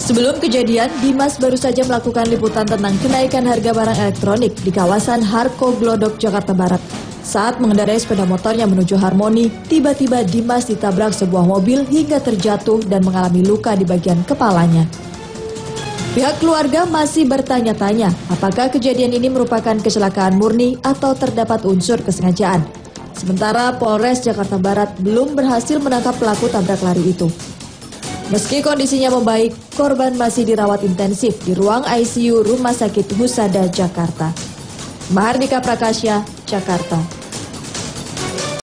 Sebelum kejadian, Dimas baru saja melakukan liputan tentang kenaikan harga barang elektronik di kawasan Harko Glodok, Jakarta Barat. Saat mengendarai sepeda motornya menuju Harmoni, tiba-tiba Dimas ditabrak sebuah mobil hingga terjatuh dan mengalami luka di bagian kepalanya. Pihak keluarga masih bertanya-tanya apakah kejadian ini merupakan kecelakaan murni atau terdapat unsur kesengajaan. Sementara Polres Jakarta Barat belum berhasil menangkap pelaku tabrak lari itu. Meski kondisinya membaik, korban masih dirawat intensif di ruang ICU Rumah Sakit Husada, Jakarta. Mahardika Prakasya, Jakarta.